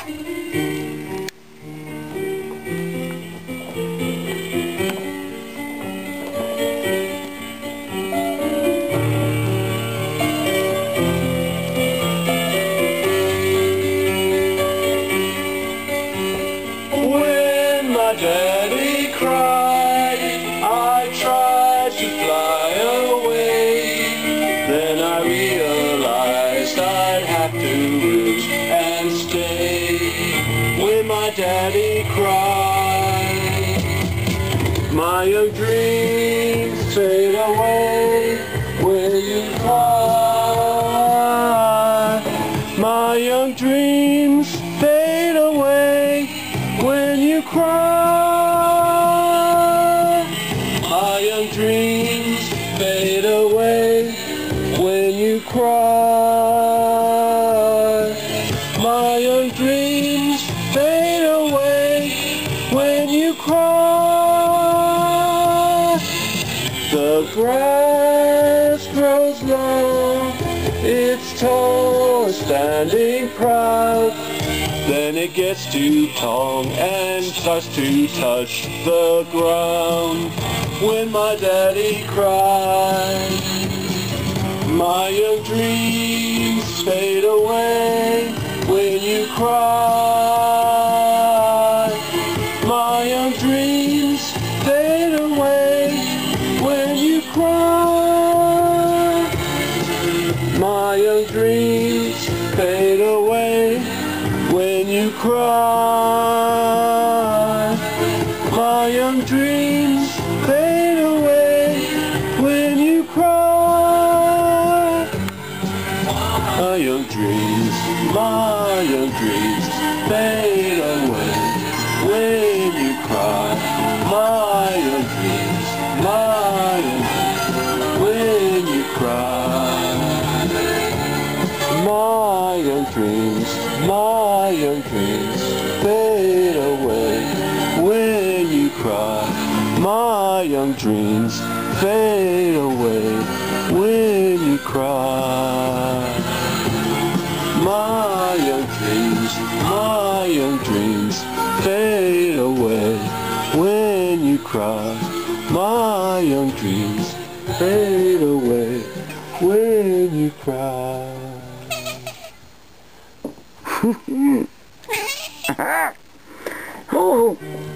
When my daddy cried, I tried to fly away. Then I realized I'd have to live and stay. When my daddy cried, my young dreams fade away when you cry. My young dreams fade away when you cry. My young dreams fade away when you cry. My young dreams fade away when you cry. The grass grows long, it's tall, standing proud. Then it gets too tall and starts to touch the ground. When my daddy cried, my young dreams fade away when you cry. My young dreams fade away when you cry. My young dreams fade away when you cry. My young dreams fade away when you cry. My young dreams fade away when you cry. My young dreams when you cry. My young dreams fade away when you cry. My young dreams fade away when you cry. My young dreams fade away when you cry. My young dreams fade away when you cry. Oh.